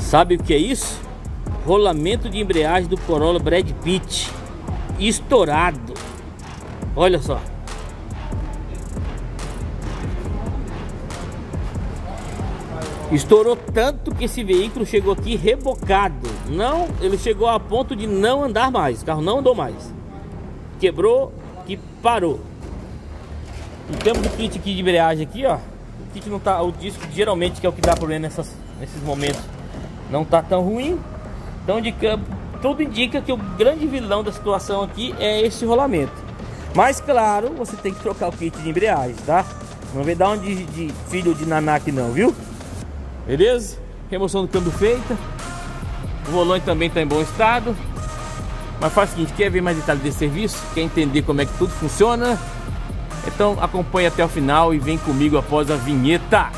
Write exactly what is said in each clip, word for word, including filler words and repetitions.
Sabe o que é isso? Rolamento de embreagem do Corolla Brad Pitt estourado. Olha só. Estourou tanto que esse veículo chegou aqui rebocado. Não, ele chegou a ponto de não andar mais. O carro não andou mais. Quebrou e parou. E temos o kit aqui de embreagem aqui, ó. O kit não tá, o disco geralmente que é o que dá problema nessas, nesses momentos, não tá tão ruim. Então de campo, tudo indica que o grande vilão da situação aqui é esse rolamento. Mas claro, você tem que trocar o kit de embreagem, tá? Não vai dar um de, de filho de naná aqui não, viu? Beleza? Remoção do câmbio feita. O volante também está em bom estado. Mas faz o seguinte, quer ver mais detalhes desse serviço? Quer entender como é que tudo funciona? Então acompanhe até o final e vem comigo após a vinheta.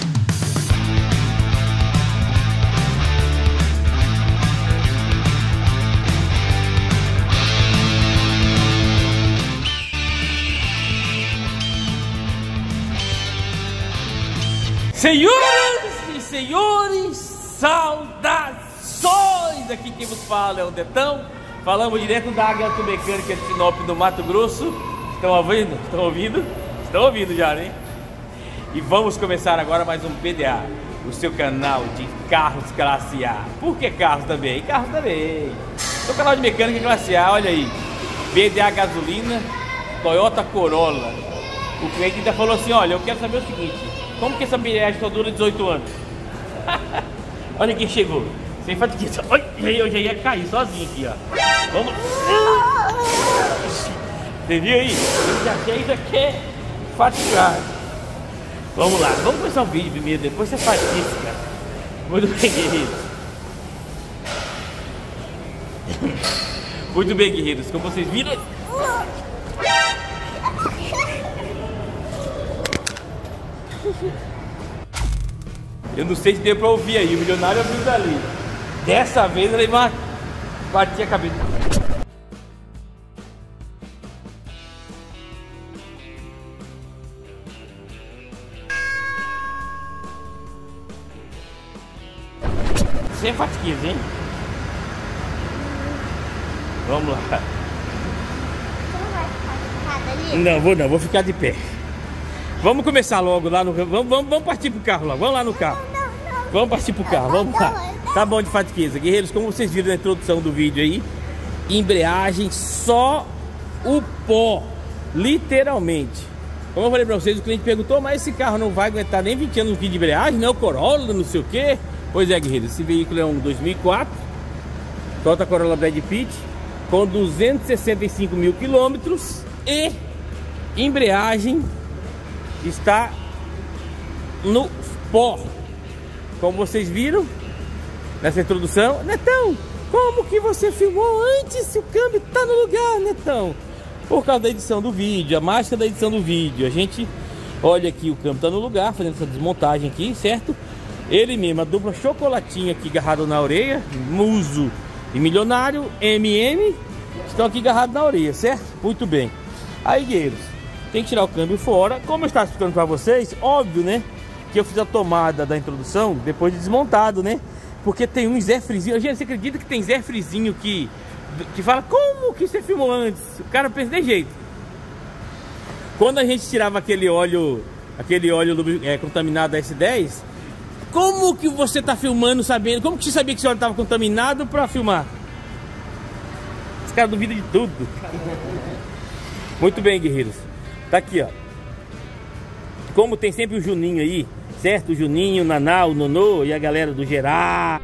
Senhoras e senhores, saudações! Aqui quem vos fala é o Detão. Falamos direto da Águia Automecânica de Sinop, no Mato Grosso. Estão ouvindo? Estão ouvindo? Estão ouvindo já, né? E vamos começar agora mais um B D A, o seu canal de carros classe A. Por que carros também? Carros também. Seu canal de mecânica classe A, olha aí. B D A gasolina, Toyota Corolla. O cliente ainda falou assim, olha, eu quero saber o seguinte. Como que essa embreagem só dura dezoito anos? Olha quem chegou. Sem fatiga. Eu já ia cair sozinho aqui, ó. Vamos. Você viu aí? Eu já sei isso aqui é fatigado. Vamos lá. Vamos começar o vídeo primeiro. Depois você faz isso, cara. Muito bem, guerreiros. Muito bem, guerreiros. Como vocês viram... Eu não sei se deu pra ouvir aí, o milionário abriu dali. Dessa vez ele vai bater a cabeça. Sem fatiquias, hein? Vamos lá. Você não vai ficar ali? Não, vou não, vou ficar de pé. Vamos começar logo lá no... Vamos, vamos, vamos partir pro carro lá, vamos lá no carro. Não, não, não. Vamos partir pro carro, vamos lá. Tá bom de fatiqueza, guerreiros, como vocês viram na introdução do vídeo aí, embreagem só o pó, literalmente. Como eu falei pra vocês, o cliente perguntou, mas esse carro não vai aguentar nem vinte anos de embreagem, não é o Corolla, não sei o que. Pois é, guerreiros, esse veículo é um dois mil e quatro, Toyota Corolla Brad Pitt, com duzentos e sessenta e cinco mil quilômetros e embreagem está no pó. Como vocês viram nessa introdução. Netão, como que você filmou antes se o câmbio tá no lugar, Netão? Por causa da edição do vídeo, a mágica da edição do vídeo. A gente olha aqui, o câmbio tá no lugar, fazendo essa desmontagem aqui, certo? Ele mesmo, a dupla chocolatinha aqui agarrado na orelha, Muso e Milionário, M M, estão aqui agarrados na orelha, certo? Muito bem. Aí, guerreiros, tem que tirar o câmbio fora. Como eu estava explicando para vocês, óbvio, né, que eu fiz a tomada da introdução depois de desmontado, né? Porque tem um Zé Frizinho. Gente, você acredita que tem Zé Frizinho que, que fala, como que você filmou antes? O cara pensa de jeito. Quando a gente tirava aquele óleo, aquele óleo é, contaminado da S dez, como que você tá filmando sabendo? Como que você sabia que esse óleo estava contaminado para filmar? Os caras duvidam de tudo. Muito bem, guerreiros. Tá aqui, ó. Como tem sempre o Juninho aí, certo? O Juninho, o Naná, o Nonô e a galera do Gerar.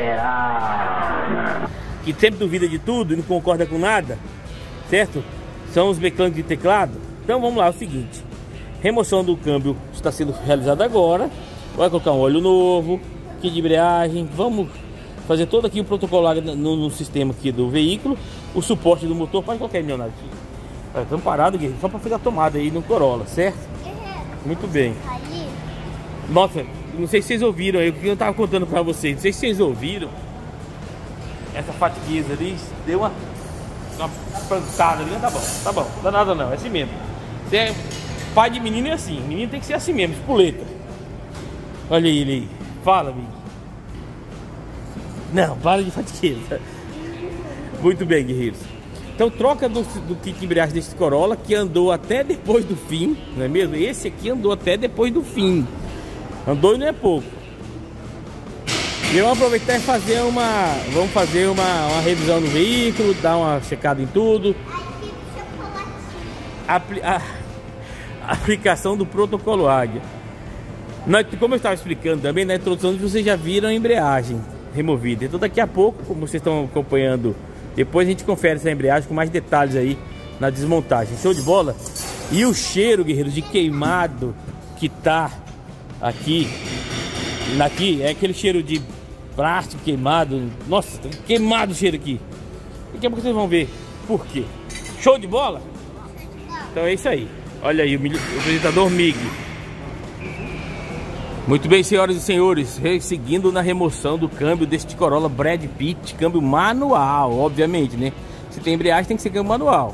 Gerar. Que sempre duvida de tudo e não concorda com nada, certo? São os mecânicos de teclado. Então vamos lá, é o seguinte. Remoção do câmbio está sendo realizada agora. Vai colocar um óleo novo, kit de embreagem. Vamos fazer todo aqui o protocolo no, no sistema aqui do veículo. O suporte do motor, pode qualquer milionário. Estamos parados, Guilherme, só para fazer a tomada aí no Corolla, certo? Muito bem. Nossa, não sei se vocês ouviram aí o que eu estava contando para vocês. Não sei se vocês ouviram. Essa fatigueza ali deu uma, uma pançada ali. Tá bom, tá bom, não dá nada não, é assim mesmo. Você é pai de menino é assim, menino tem que ser assim mesmo, espoleta. Olha ele aí, fala, amigo. Não, para de fatiqueza. Muito bem, guerreiros. Então troca do, do kit de embreagem desse Corolla, que andou até depois do fim, não é mesmo? Esse aqui andou até depois do fim. Andou e não é pouco. E vamos aproveitar e fazer uma... Vamos fazer uma, uma revisão no veículo, dar uma checada em tudo. Apli a, a aplicação do protocolo Águia. Na, como eu estava explicando também na introdução, vocês já viram a embreagem removida. Então daqui a pouco, como vocês estão acompanhando, depois a gente confere essa embreagem com mais detalhes aí na desmontagem. Show de bola? E o cheiro, guerreiros, de queimado que tá aqui, aqui é aquele cheiro de plástico queimado. Nossa, tá queimado o cheiro aqui. Daqui a pouco vocês vão ver por quê. Show de bola? Então é isso aí. Olha aí o, o apresentador M I G. Muito bem, senhoras e senhores, seguindo na remoção do câmbio deste Corolla Brad Pitt, câmbio manual, obviamente, né? Se tem embreagem tem que ser câmbio manual.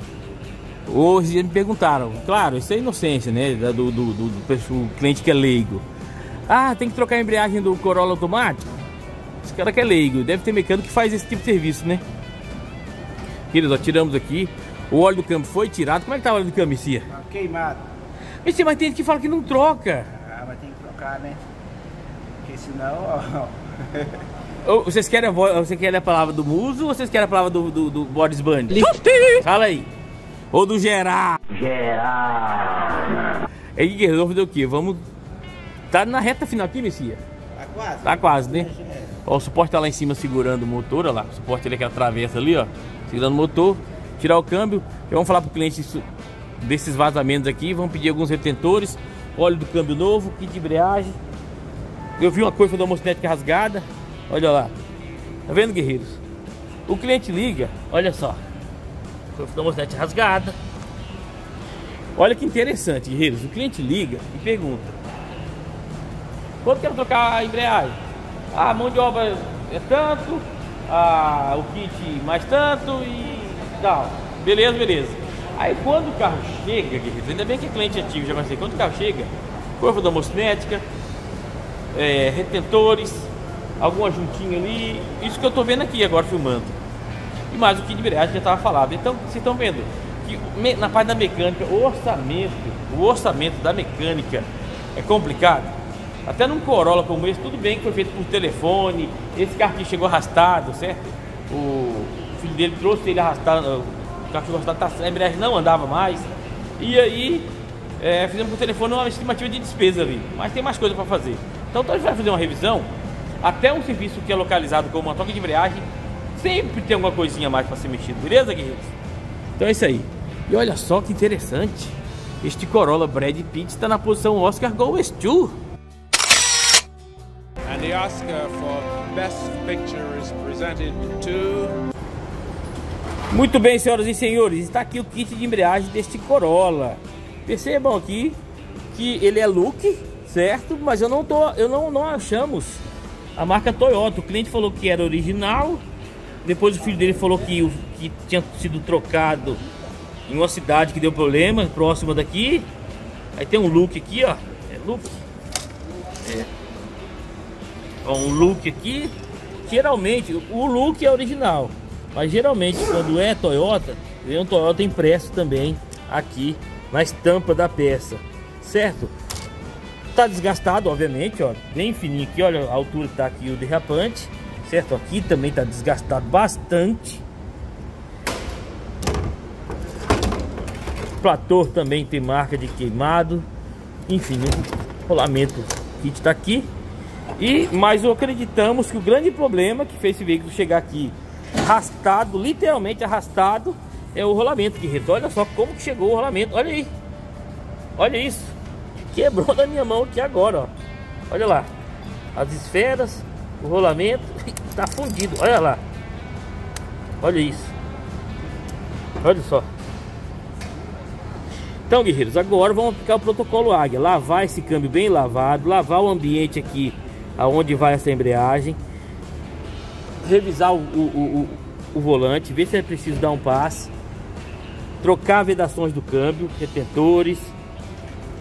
Hoje me perguntaram, claro, isso é inocência, né? Do, do, do, do, do cliente que é leigo. Ah, tem que trocar a embreagem do Corolla automático? Esse cara que é leigo, deve ter mecânico que faz esse tipo de serviço, né? Queridos, ó, tiramos aqui. O óleo do câmbio foi tirado. Como é que tá o óleo do câmbio, Cia? Queimado. Mas tem gente que fala que não troca. Ah, mas tem que trocar, né? Porque senão, ó. Vocês querem a, voz, você quer a palavra do Muso ou vocês querem a palavra do, do, do Boris Band? Fala aí. Ou do Geral. Geral. É aí, guerreiro, vamos fazer o quê? Vamos... Tá na reta final aqui, Messia? Tá quase. Tá quase, né? Ó, o suporte tá lá em cima segurando o motor, olha lá. O suporte ali, aquela travessa ali, ó. Segurando o motor. Tirar o câmbio. Já vamos falar pro cliente isso, desses vazamentos aqui. Vamos pedir alguns retentores. Óleo do câmbio novo, kit de embreagem. Eu vi uma coisa da mostnética rasgada. Olha lá. Tá vendo, guerreiros? O cliente liga, olha só. Coisa da mostnética rasgada. Olha que interessante, guerreiros. O cliente liga e pergunta: quanto quero trocar a embreagem? Ah, a mão de obra é tanto, ah, o kit mais tanto e tal. Beleza, beleza. Aí quando o carro chega, guerreiros, ainda bem que é cliente antigo, já vai ser. Quando o carro chega, curva da mostnética, é, retentores, alguma juntinha ali. Isso que eu tô vendo aqui agora filmando. E mais o kit de embreagem já estava falado. Então, vocês estão vendo que na parte da mecânica, o orçamento, o orçamento da mecânica é complicado. Até num Corolla como esse, tudo bem que foi feito por telefone. Esse carro aqui chegou arrastado, certo? O filho dele trouxe ele arrastado, o carro chegou arrastado, a embreagem não andava mais. E aí, é, fizemos por telefone uma estimativa de despesa ali. Mas tem mais coisa para fazer. Então, então a gente vai fazer uma revisão. Até um serviço que é localizado como uma troca de embreagem, sempre tem alguma coisinha a mais para ser mexido, beleza, guerreiros? Então é isso aí. E olha só que interessante. Este Corolla Brad Pitt está na posição Oscar Goes to. And the Oscar for Best Picture is presented to... Muito bem, senhoras e senhores, está aqui o kit de embreagem deste Corolla. Percebam aqui que ele é look, certo? Mas eu não tô, eu não, não achamos a marca Toyota. O cliente falou que era original. Depois o filho dele falou que, o, que tinha sido trocado em uma cidade que deu problema, próxima daqui. Aí tem um look aqui, ó. É look. É. Ó, um look aqui. Geralmente, o look é original. Mas geralmente, quando é Toyota, vem um Toyota impresso também aqui na estampa da peça. Certo? Tá desgastado, obviamente, ó. Bem fininho aqui, olha a altura que tá aqui o derrapante. Certo? Aqui também tá desgastado bastante. O platô também tem marca de queimado. Enfim, o rolamento kit tá aqui. E mas acreditamos que o grande problema que fez esse veículo chegar aqui arrastado, literalmente arrastado, é o rolamento, guerreiro. Olha só como que chegou o rolamento. Olha aí. Olha isso. Quebrou da minha mão aqui agora, ó. Olha lá. As esferas, o rolamento tá fundido. Olha lá. Olha isso. Olha só. Então, guerreiros, agora vamos aplicar o protocolo Águia. Lavar esse câmbio bem lavado. Lavar o ambiente aqui aonde vai essa embreagem. Revisar o, o, o, o volante. Ver se é preciso dar um passe. Trocar vedações do câmbio. Retentores.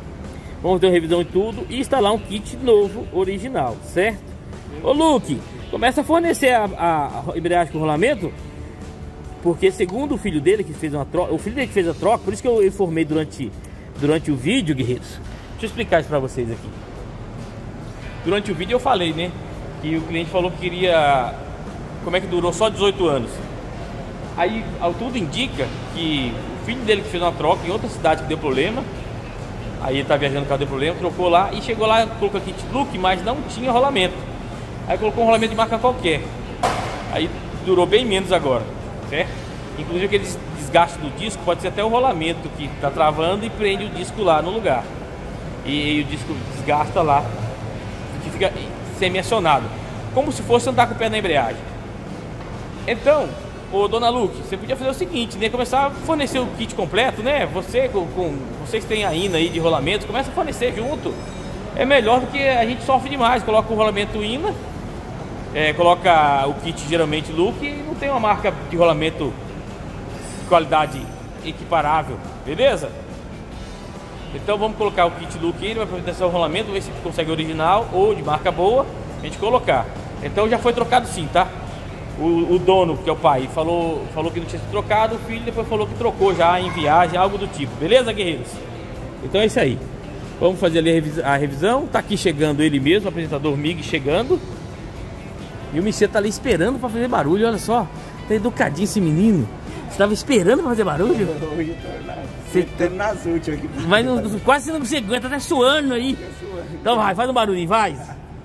Vamos ter uma revisão em tudo. E instalar um kit novo, original, certo? Ô Luke, começa a fornecer a, a, a embreagem com rolamento, porque segundo o filho dele que fez uma troca, o filho dele que fez a troca, por isso que eu informei durante, durante o vídeo, guerreiros. Deixa eu explicar isso pra vocês aqui. Durante o vídeo eu falei, né, que o cliente falou que queria, como é que durou só dezoito anos. Aí ao tudo indica que o filho dele que fez uma troca em outra cidade que deu problema. Aí ele tá viajando, o carro deu problema, trocou lá e chegou lá, colocou kit look, mas não tinha rolamento. Aí colocou um rolamento de marca qualquer. Aí durou bem menos agora, certo? Inclusive aquele desgaste do disco pode ser até o rolamento que tá travando e prende o disco lá no lugar. E, e o disco desgasta lá, que fica semi-acionado, como se fosse andar com o pé na embreagem. Então, ô dona Luke, você podia fazer o seguinte, né? Começar a fornecer o kit completo, né? Você, com, com vocês têm a I N A aí de rolamento, começa a fornecer junto. É melhor do que a gente sofre demais. Coloca o rolamento I N A, é, coloca o kit geralmente Luke e não tem uma marca de rolamento de qualidade equiparável, beleza? Então vamos colocar o kit Luke aí, vai providenciar o rolamento, ver se consegue original ou de marca boa, a gente colocar. Então já foi trocado sim, tá? O, o dono, que é o pai, falou, falou que não tinha sido trocado, o filho depois falou que trocou já em viagem, algo do tipo. Beleza, guerreiros? Então é isso aí. Vamos fazer ali a, revis a revisão. Tá aqui chegando ele mesmo, o apresentador Mig chegando. E o Messias tá ali esperando pra fazer barulho, olha só. Tá educadinho esse menino. Você tava esperando pra fazer barulho? Hoje eu tô lá, você tá nas últimas aqui. Mas não, quase você não se aguenta, tá até suando aí. Então vai, faz um barulhinho, vai.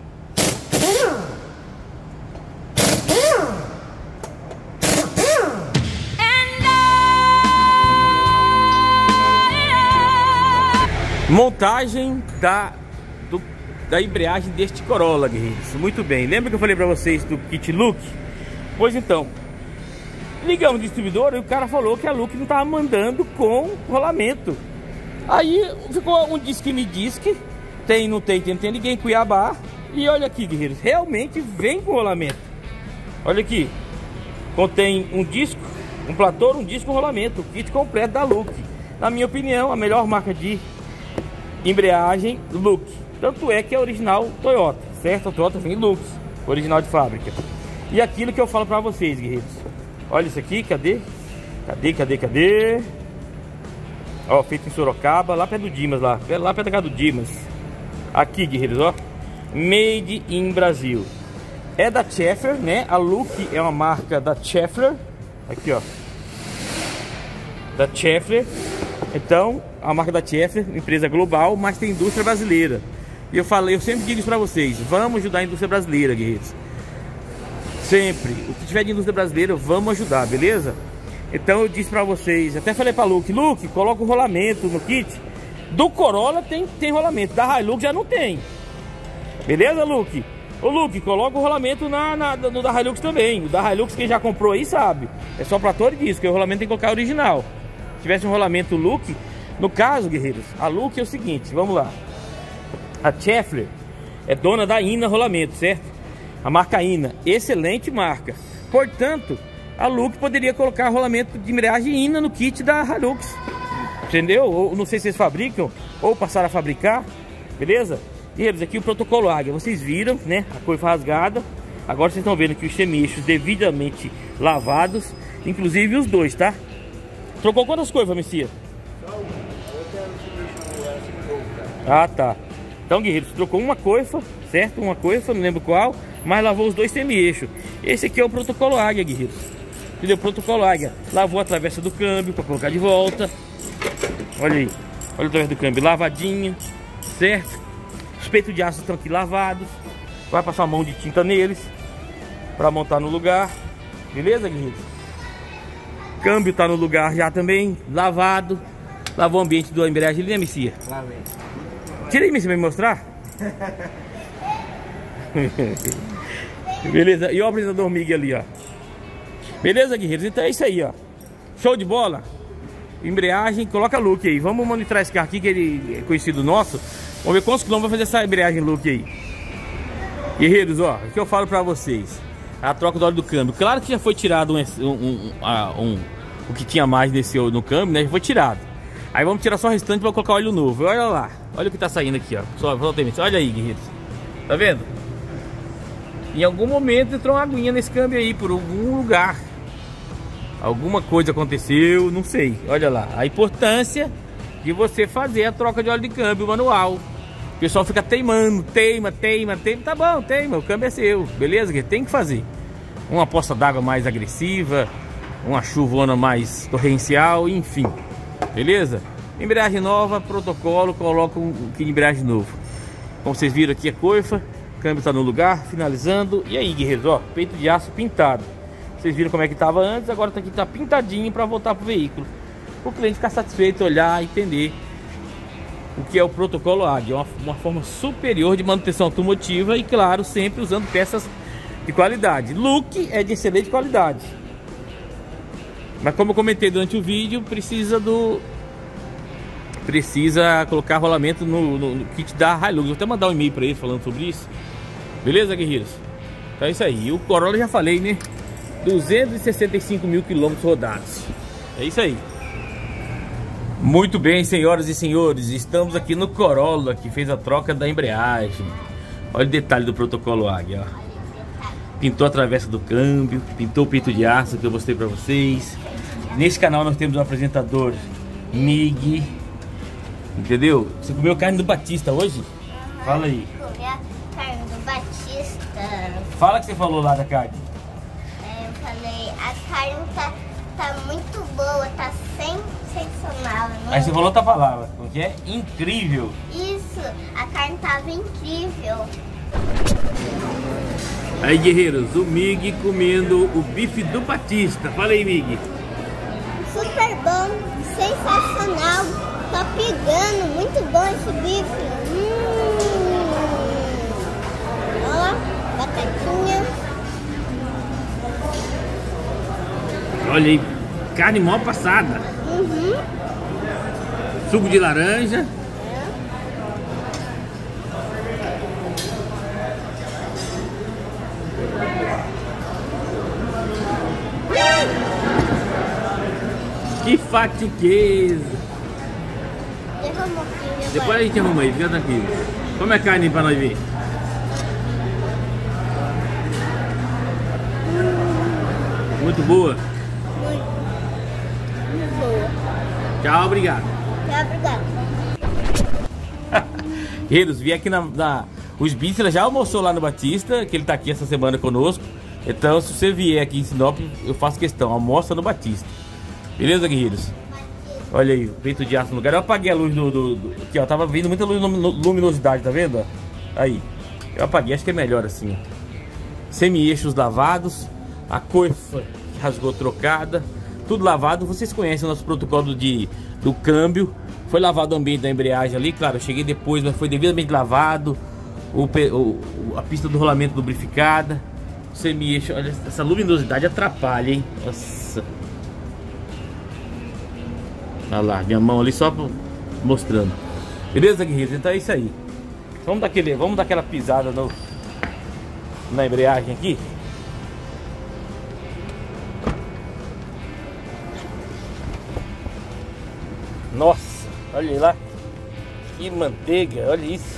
Montagem da, do, da embreagem deste Corolla, guerreiros. Muito bem, lembra que eu falei pra vocês do kit Look? Pois então, ligamos o distribuidor e o cara falou que a Look não tava mandando com rolamento. Aí ficou um disque me disque, tem, não tem, tem, não tem ninguém em Cuiabá. E olha aqui, guerreiros, realmente vem com rolamento. Olha aqui, contém um disco, um platô, um disco, um rolamento, o kit completo da Look. Na minha opinião, a melhor marca de embreagem Look. Tanto é que é original Toyota, certo? A Toyota vem Look, original de fábrica. E aquilo que eu falo pra vocês, guerreiros, olha isso aqui, cadê? Cadê, cadê, cadê? Ó, feito em Sorocaba, lá perto do Dimas, lá, lá perto da casa do Dimas. Aqui, guerreiros, ó, made in Brasil. É da Schaeffler, né? A Look é uma marca da Schaeffler. Aqui, ó, da Schaeffler. Então, a marca da Schaeffler, empresa global, mas tem indústria brasileira. E eu falei, eu sempre digo isso pra vocês, vamos ajudar a indústria brasileira, guerreiros. Sempre, o que tiver de indústria brasileira, vamos ajudar, beleza? Então eu disse pra vocês, até falei pra Luke, Luke, coloca o rolamento no kit. Do Corolla tem, tem rolamento, da Hilux já não tem. Beleza, Luke? Ô Luke, coloca o rolamento na, na, no da Hilux também. O da Hilux quem já comprou aí sabe. É só pra todo disco, que o rolamento tem que colocar original. Se tivesse um rolamento Look, no caso, guerreiros, a Look é o seguinte, vamos lá. A Schaeffler é dona da I N A Rolamento, certo? A marca I N A, excelente marca. Portanto, a Look poderia colocar rolamento de embreagem I N A no kit da Hilux. Entendeu? Ou não sei se vocês fabricam, ou passaram a fabricar, beleza? Guerreiros, aqui o protocolo Águia, vocês viram, né? A coifa rasgada. Agora vocês estão vendo que os semi-eixos devidamente lavados, inclusive os dois, tá? Trocou quantas coifas, Messias? Só uma. Eu quero que Ah, tá. Então, guerreiros, trocou uma coifa, certo? Uma coifa, não lembro qual, mas lavou os dois semi-eixos. Esse aqui é o protocolo Águia, guerreiros. Entendeu? Protocolo Águia. Lavou a travessa do câmbio para colocar de volta. Olha aí. Olha a travessa do câmbio lavadinha, certo? Os peitos de aço estão aqui lavados. Vai passar a mão de tinta neles para montar no lugar. Beleza, guerreiros? Câmbio tá no lugar já também, lavado. Lavou o ambiente do embreagem ali, né, Messias? Lavei. Tira aí, Messias, pra me mostrar. Beleza, e o apresentador Miguel ali, ó. Beleza, guerreiros? Então é isso aí, ó. Show de bola. Embreagem, coloca Look aí. Vamos monitorar esse carro aqui, que ele é conhecido nosso. Vamos ver quantos quilômetros vai fazer essa embreagem Look aí. Guerreiros, ó, o que eu falo pra vocês. A troca do óleo do câmbio. Claro que já foi tirado um, um, um, um, o que tinha mais nesse no câmbio, né? Já foi tirado. Aí vamos tirar só o restante para colocar óleo novo. Olha lá. Olha o que tá saindo aqui, ó. Só, olha aí, guerreiros. Tá vendo? Em algum momento entrou uma aguinha nesse câmbio aí, por algum lugar. Alguma coisa aconteceu, não sei. Olha lá, a importância de você fazer a troca de óleo de câmbio manual. O pessoal fica teimando, teima, teima, teima. Tá bom, teima, o câmbio é seu, beleza? Que tem que fazer. Uma poça d'água mais agressiva, uma chuvona mais torrencial, enfim. Beleza? Embreagem nova, protocolo, coloca um kit de embreagem novo. Como vocês viram aqui a coifa, o câmbio está no lugar, finalizando. E aí, guerreiros, ó, peito de aço pintado. Vocês viram como é que estava antes, agora tá aqui, tá pintadinho para voltar pro veículo. O cliente ficar satisfeito, olhar, entender o que é o protocolo Águia. Uma, uma forma superior de manutenção automotiva e, claro, sempre usando peças de qualidade. Look é de excelente qualidade. Mas como eu comentei durante o vídeo, precisa do... Precisa colocar rolamento no, no, no kit da Hilux. Vou até mandar um e-mail para ele falando sobre isso. Beleza, guerreiros? Então é isso aí. E o Corolla já falei, né? duzentos e sessenta e cinco mil quilômetros rodados. É isso aí. Muito bem, senhoras e senhores. Estamos aqui no Corolla, que fez a troca da embreagem. Olha o detalhe do protocolo Águia, ó. Pintou a travessa do câmbio, pintou o peito de aço que eu mostrei para vocês. Nesse canal nós temos um apresentador, Mig. Entendeu? Você comeu carne do Batista hoje? Fala aí. Comi a carne do Batista. Fala o que você falou lá da carne. É, eu falei, a carne tá, tá muito boa, tá sensacional. Não? Aí você falou outra palavra, porque é incrível. Isso, a carne tava incrível. Aí, guerreiros, o Mig comendo o bife do Batista. Fala aí, Mig. Super bom, sensacional. Tá pegando, muito bom esse bife. Hum. Ó, batatinha. Olha aí, carne mal passada. Uhum. Suco de laranja. Que fatiqueza. Derramou aqui, Depois a gente arruma aí, fica tranquilo. Como é carne pra nós ver? Muito boa. Muito, muito boa. Tchau, obrigado. Tchau, obrigado. Guerreiros, vi aqui na, na... O Sbitzer já almoçou lá no Batista, que ele tá aqui essa semana conosco. Então, se você vier aqui em Sinop, eu faço questão, almoça no Batista. Beleza, guerreiros? Olha aí, o peito de aço no lugar. Eu apaguei a luz do... do, do aqui, ó, tava vindo muita luz, luminosidade, tá vendo? Aí, eu apaguei, acho que é melhor assim, ó. Semi-eixos lavados, a coifa que rasgou trocada, tudo lavado. Vocês conhecem o nosso protocolo de, do câmbio. Foi lavado o ambiente da embreagem ali, claro, eu cheguei depois, mas foi devidamente lavado. O, o, a pista do rolamento lubrificada. Semi-eixo, olha, essa luminosidade atrapalha, hein? Nossa. Olha lá, minha mão ali só mostrando. Beleza, guerreiros? Então é isso aí. Vamos dar, aquele, vamos dar aquela pisada no, na embreagem aqui. Nossa, olha lá. Que manteiga, olha isso.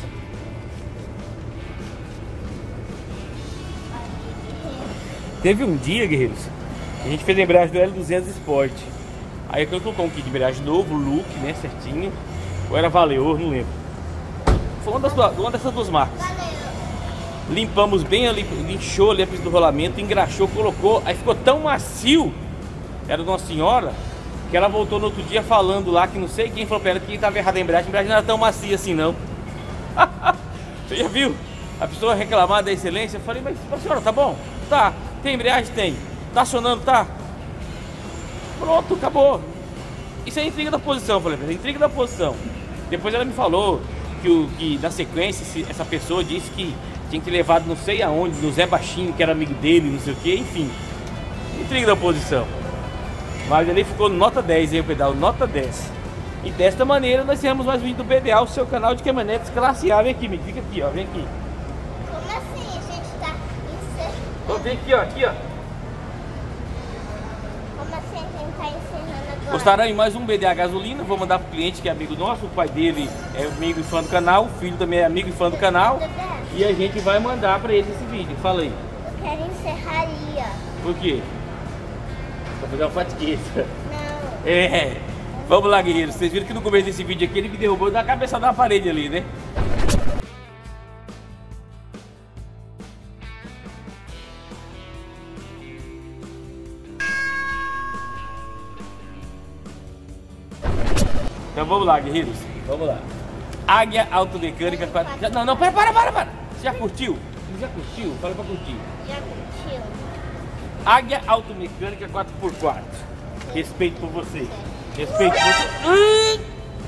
Teve um dia, guerreiros, a gente fez a embreagem do L duzentos Sport. Aí eu colocou um kit de embreagem novo, look, né, certinho. Ou era Valeur, não lembro. Foi uma, das, uma dessas duas marcas. Limpamos bem ali, linchou ali a pista do rolamento, engraxou, colocou. Aí ficou tão macio, era de uma senhora, que ela voltou no outro dia falando lá que não sei quem falou pra ela que estava errado a embreagem. A embreagem não era tão macia assim, não. Você já viu? A pessoa reclamar da excelência. Eu falei, mas senhora, tá bom? Tá. Tem embreagem? Tem. Tá acionando? Tá. Pronto, acabou. Isso é intriga da posição, eu falei, é intriga da posição. Depois ela me falou que, o, que na sequência essa pessoa disse que tinha que ter levado não sei aonde, no Zé Baixinho, que era amigo dele, não sei o que, enfim. Intriga da posição. Mas ali ficou nota dez aí o pedal, nota dez. E desta maneira nós temos mais um vídeo do B D A, o seu canal de caminhonetes classe A. Vem aqui, me fica aqui, ó, vem aqui. Como assim? A gente tá encerrando. Então vem aqui, ó, aqui, ó. Como assim a gente tá encerrando agora? Gostaram em mais um B D A gasolina, vou mandar pro cliente que é amigo nosso, o pai dele é amigo e fã do canal, o filho também é amigo e fã do canal. E a gente vai mandar pra ele esse vídeo, fala aí. quero encerrar ali, ó. Por quê? Pra fazer uma fatigueza. Não. É. Vamos lá, guerreiros. Vocês viram que no começo desse vídeo aqui ele me derrubou da cabeça da parede ali, né? Então vamos lá, guerreiros. Vamos lá. Águia Automecânica quatro... Já, não, não, para, para, para, para. Você já curtiu? Você já curtiu? Fala pra curtir. Já curtiu? Águia Automecânica quatro por quatro. Respeito por você. Respeito por você.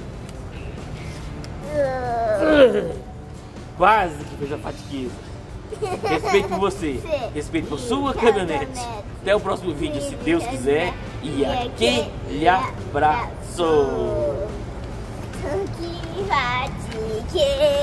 Quase que fez a fatigueza. Respeito por você. Respeito por sua caminhonete. Até o próximo vídeo, se Deus quiser. E aquele abraço. Que fatigueza.